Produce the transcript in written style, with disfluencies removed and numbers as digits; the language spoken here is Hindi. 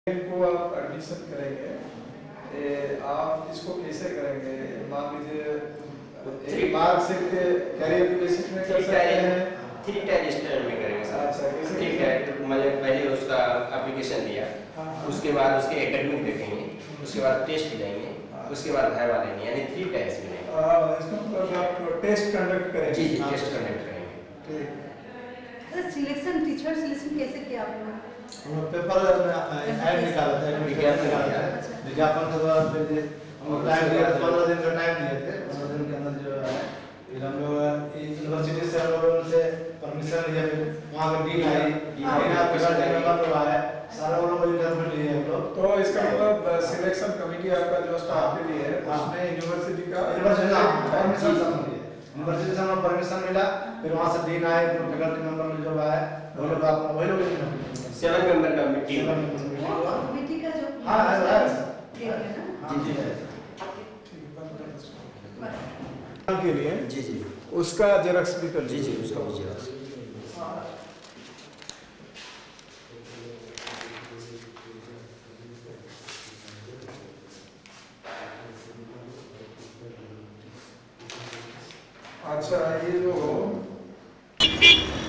इनको आप एडमिशन करेंगे, आप इसको कैसे करेंगे? मान लीजिए एक मार्क से कैरियर बेसिस में कर सकते हैं, 3 टायर स्टैंडर्ड में करेंगे सर। अच्छा, कैसे? 3 टायर मतलब पहले उसका एप्लीकेशन दिया, उसके बाद उसके एकेडमिक देखेंगे, उसके बाद टेस्ट लेंगे, उसके बाद वाइवा लेंगे, यानी 3 टायर्स में। इसका मतलब आप टेस्ट कंडक्ट करेंगे? जी जी, टेस्ट कंडक्ट करेंगे। ठीक। सर सिलेक्शन, टीचर सिलेक्शन कैसे किया आपने? हम पेपर ऐड निकाला था, विज्ञापन के द्वारा हम टाइम दिया, 15 दिन का टाइम दिए थे। 15 दिन के अंदर जो है फिर हम लोग यूनिवर्सिटी से हम लोगों से परमिशन लिया, फिर वहाँ का डीन आई, सारा वो लोग इंटरव्यू लिए हम लोग। तो इसका मतलब सिलेक्शन कमेटी आपका जो स्टाफ के लिए है, उसमें यूनिवर्सिटी का परमिशन यूनिवर्सिटी से हमें परमिशन मिला, फिर वहाँ से डीन आए, फैकल्टी मेंबर जो आए वही लोग 7 मेंबर का टीम। कमेटी का जो हाँ है ना? जी जी के लिए जी जी उसका जेरॉक्स भी कर जी जी, उसका भी जेरॉक्स। अच्छा, ये जो